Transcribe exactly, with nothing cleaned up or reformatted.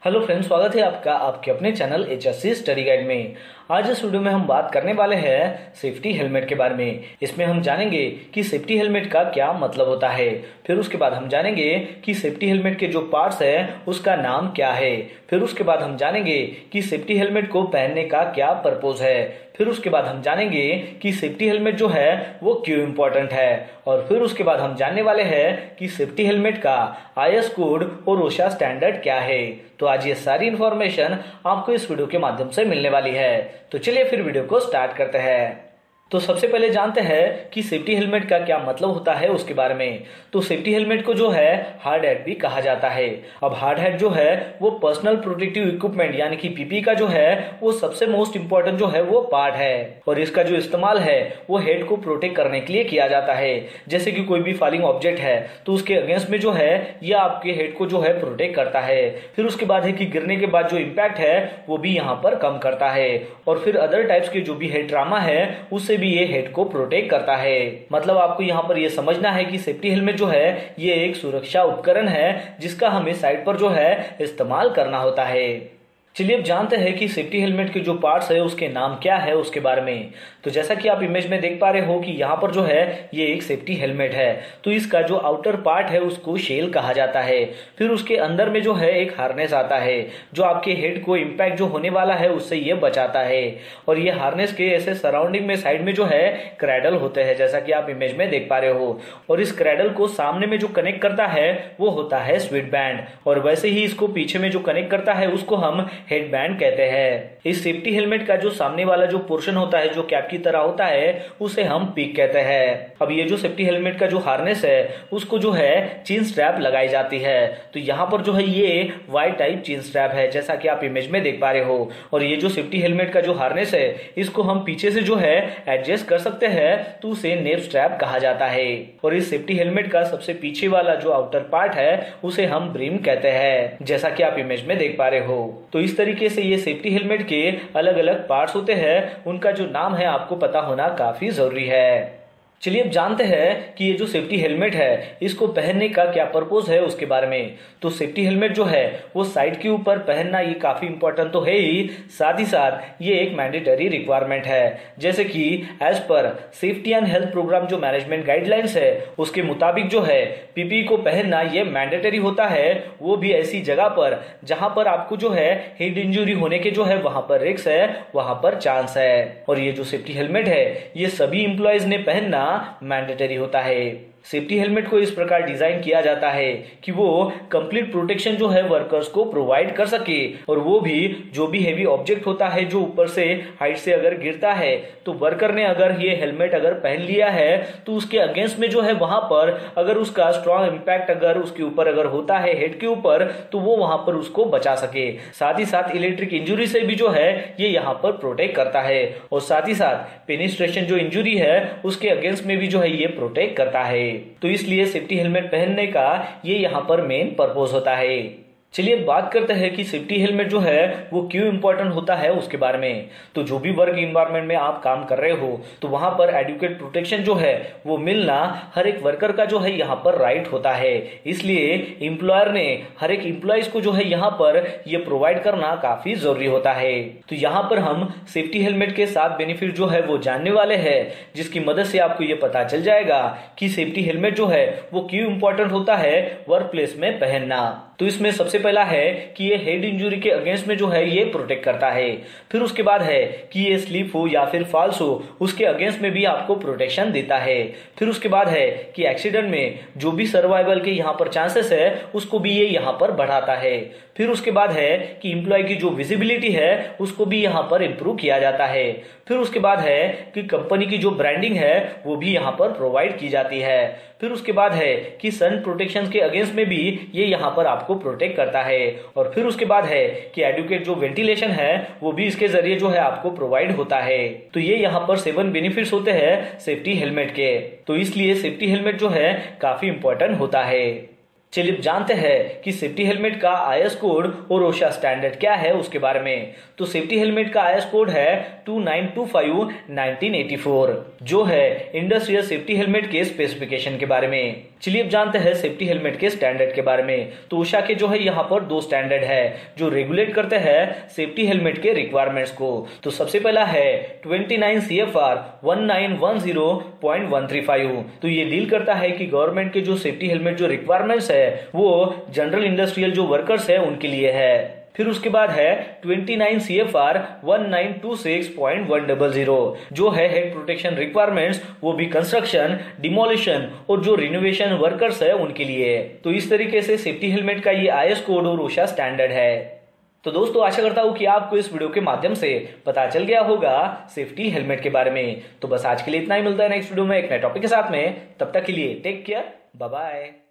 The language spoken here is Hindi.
हेलो फ्रेंड्स, स्वागत है आपका आपके अपने channel H S C study guide में। आज इस वीडियो में हम बात करने वाले हैं सेफ्टी हेलमेट के बारे में। इसमें हम जानेंगे कि सेफ्टी हेलमेट का क्या मतलब होता है। फिर उसके बाद हम जानेंगे कि सेफ्टी हेलमेट के जो पार्ट्स हैं उसका नाम क्या है। फिर उसके बाद हम जानेंगे कि सेफ्टी हेलमेट को पहनने का क्या पर्पस है। फिर उसके बाद हम जानेंगे कि सेफ्टी हेलमेट जो है वो क्यों इम्पोर्टेंट है। और फिर उसके बाद हम जानने वाले हैं कि सेफ्टी हेलमेट का आई एस कोड और ओशा स्टैंडर्ड क्या है। तो आज ये सारी इन्फॉर्मेशन आपको इस वीडियो के माध्यम से मिलने वाली है। तो चलिए फिर वीडियो को स्टार्ट करते हैं। तो सबसे पहले जानते हैं कि सेफ्टी हेलमेट का क्या मतलब होता है उसके बारे में। तो सेफ्टी हेलमेट को जो है हार्ड हैट भी कहा जाता है। अब हार्ड हैट जो है वो पर्सनल प्रोटेक्टिव इक्विपमेंट यानी कि पीपी का जो है वो सबसे मोस्ट इंपॉर्टेंट जो है वो पार्ट है। और इसका जो इस्तेमाल है वो हेड को प्रोटेक्ट करने के लिए किया जाता है। जैसे कि कोई भी फॉलिंग ऑब्जेक्ट है तो उसके अगेंस्ट में जो है यह आपके हेड को जो है प्रोटेक्ट करता है। फिर उसके बाद है कि गिरने के बाद जो इम्पैक्ट है वो भी यहाँ पर कम करता है। और फिर अदर टाइप्स के जो भी हेड ट्रामा है उससे भी ये हेड को प्रोटेक्ट करता है। मतलब आपको यहाँ पर ये समझना है कि सेफ्टी हेलमेट जो है ये एक सुरक्षा उपकरण है जिसका हमें साइड पर जो है इस्तेमाल करना होता है। चलिए अब जानते हैं कि सेफ्टी हेलमेट के जो पार्ट्स है उसके नाम क्या है उसके बारे में। तो जैसा कि आप इमेज में देख पा रहे हो कि यहाँ पर जो है ये एक सेफ्टी हेलमेट है। तो इसका जो आउटर पार्ट है उसको शेल कहा जाता है। फिर उसके अंदर में जो है एक हार्नेस आता है जो आपके हेड को इम्पैक्ट जो होने वाला है उससे ये बचाता है। और ये हार्नेस के ऐसे सराउंडिंग में साइड में जो है क्रैडल होते हैं जैसा कि आप इमेज में देख पा रहे हो। और इस क्रैडल को सामने में जो कनेक्ट करता है वो होता है स्वीट बैंड। और वैसे ही इसको पीछे में जो कनेक्ट करता है उसको हम हेड बैंड कहते हैं। इस सेफ्टी हेलमेट का जो सामने वाला जो पोर्शन होता है जो कैप की तरह होता है उसे हम पिक कहते हैं। अब ये जो सेफ्टी हेलमेट का जो हार्नेस है उसको जो है चेन स्ट्रैप लगाई जाती है। तो यहाँ पर जो है ये वाई टाइप चेन स्ट्रैप है जैसा कि आप इमेज में देख पा रहे हो। और ये जो सेफ्टी हेलमेट का जो हार्नेस है इसको हम पीछे से जो है एडजस्ट कर सकते हैं तो उसे नेप स्ट्रैप कहा जाता है। और इस सेफ्टी हेलमेट का सबसे पीछे वाला जो आउटर पार्ट है उसे हम ब्रिम कहते हैं जैसा कि आप इमेज में देख पा रहे हो। तो इस तरीके से ये सेफ्टी हेलमेट के अलग अलग पार्ट्स होते हैं, उनका जो नाम है आपको पता होना काफी जरूरी है। चलिए अब जानते हैं कि ये जो सेफ्टी हेलमेट है इसको पहनने का क्या पर्पस है उसके बारे में। तो सेफ्टी हेलमेट जो है वो साइड के ऊपर पहनना ये काफी इंपॉर्टेंट तो है ही, साथ ही साथ ये एक मैंडेटरी रिक्वायरमेंट है। जैसे कि एज पर सेफ्टी एंड हेल्थ प्रोग्राम जो मैनेजमेंट गाइडलाइंस है उसके मुताबिक जो है पीपी को पहनना ये मैंडेटरी होता है, वो भी ऐसी जगह पर जहां पर आपको जो है हेड इंजुरी होने के जो है वहां पर रिस्क है, वहां पर चांस है। और ये जो सेफ्टी हेलमेट है ये सभी इंप्लॉयज ने पहनना मैंडेटरी होता है। सेफ्टी हेलमेट को इस प्रकार डिजाइन किया जाता है कि वो कंप्लीट प्रोटेक्शन जो है वर्कर्स को प्रोवाइड कर सके। और वो भी जो भी हेवी ऑब्जेक्ट होता है जो ऊपर से हाइट से अगर गिरता है तो वर्कर ने अगर ये हेलमेट अगर पहन लिया है तो उसके अगेंस्ट में जो है वहां पर अगर उसका स्ट्रॉन्ग इम्पैक्ट अगर उसके ऊपर अगर होता है हेड के ऊपर तो वो वहां पर उसको बचा सके। साथ ही साथ इलेक्ट्रिक इंजुरी से भी जो है ये यहाँ पर प्रोटेक्ट करता है। और साथ ही साथ पेनिट्रेशन जो इंजुरी है उसके अगेंस्ट में भी जो है ये प्रोटेक्ट करता है। तो इसलिए सेफ्टी हेलमेट पहनने का ये यहाँ पर मेन पर्पस होता है। चलिए बात करते हैं कि सेफ्टी हेलमेट जो है वो क्यों इंपॉर्टेंट होता है उसके बारे में। तो जो भी वर्क इन्वायरमेंट में आप काम कर रहे हो तो वहां पर एडुकेट प्रोटेक्शन जो है वो मिलना हर एक वर्कर का जो है यहाँ पर राइट होता है। इसलिए एम्प्लॉयर ने हर एक एम्प्लॉयज को जो है यहाँ पर ये प्रोवाइड करना काफी जरूरी होता है। तो यहाँ पर हम सेफ्टी हेलमेट के साथ बेनिफिट जो है वो जानने वाले हैं जिसकी मदद से आपको ये पता चल जाएगा कि सेफ्टी हेलमेट जो है वो क्यों इंपॉर्टेंट होता है वर्क प्लेस में पहनना। तो इसमें सबसे पहला है कि ये हेड इंजुरी के अगेंस्ट में जो है ये प्रोटेक्ट करता है। फिर उसके बाद है कि ये स्लिप हो या फिर फॉल्स हो उसके अगेंस्ट में भी आपको प्रोटेक्शन देता है। फिर उसके बाद है कि एक्सीडेंट में जो भी सर्वाइवल के यहाँ पर चांसेस है उसको भी ये यहाँ पर बढ़ाता है। फिर उसके बाद है कि एम्प्लॉय की जो विजिबिलिटी है उसको भी यहाँ पर इंप्रूव किया जाता है। फिर उसके बाद है कि कंपनी की जो ब्रांडिंग है वो भी यहाँ पर प्रोवाइड की जाती है। फिर उसके बाद है कि सन प्रोटेक्शन के अगेंस्ट में भी ये यहाँ पर आपको प्रोटेक्ट करता है। और फिर उसके बाद है कि एडुकेट जो वेंटिलेशन है वो भी इसके जरिए जो है आपको प्रोवाइड होता है। तो ये यहाँ पर सेवन बेनिफिट्स होते हैं सेफ्टी हेलमेट के। तो इसलिए सेफ्टी हेलमेट जो है काफी इंपॉर्टेंट होता है। चलिए जानते हैं कि सेफ्टी हेलमेट का आई एस कोड और ओशा स्टैंडर्ड क्या है उसके बारे में। तो सेफ्टी हेलमेट का आई एस कोड है two nine two five nineteen eighty four जो है इंडस्ट्रियल सेफ्टी हेलमेट के स्पेसिफिकेशन के बारे में। चलिए अब जानते हैं सेफ्टी हेलमेट के स्टैंडर्ड के बारे में। तो ओशा के जो है यहाँ पर दो स्टैंडर्ड है जो रेगुलेट करते हैं सेफ्टी हेलमेट के रिक्वायरमेंट्स को। तो सबसे पहला है twenty nine C F R one nine one zero point one three five. तो ये डील करता है कि गवर्नमेंट के जो सेफ्टी हेलमेट जो रिक्वायरमेंट्स है वो जनरल इंडस्ट्रियल जो वर्कर्स है उनके लिए है। फिर उसके बाद है twenty nine C F R one nine two six point one double zero जो है हेड प्रोटेक्शन रिक्वायरमेंट्स, वो भी कंस्ट्रक्शन, डिमोलिशन और जो रिनोवेशन वर्कर्स है उनके लिए। तो इस तरीके से सेफ्टी हेलमेट का ये आई एस कोड और ओशा स्टैंडर्ड है। तो दोस्तों आशा करता हूं कि आपको इस वीडियो के माध्यम से पता चल गया होगा सेफ्टी हेलमेट के बारे में। तो बस आज के लिए इतना ही, मिलता है नेक्स्ट वीडियो में एक नए टॉपिक के साथ में। तब तक के लिए टेक केयर, बाय बाय।